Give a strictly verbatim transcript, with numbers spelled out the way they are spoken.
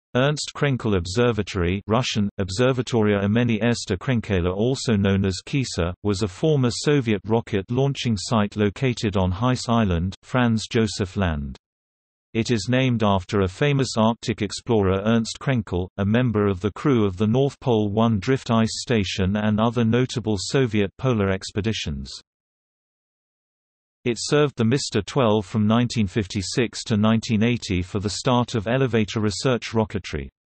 Ernst Krenkel Observatory Russian, Observatoria imeni Ersta Krenkela, also known as Kisa, was a former Soviet rocket launching site located on Heise Island, Franz Josef Land. It is named after a famous Arctic explorer Ernst Krenkel, a member of the crew of the North Pole one drift ice station and other notable Soviet polar expeditions. It served the Mister twelve from nineteen fifty-six to nineteen eighty for the start of elevator research rocketry.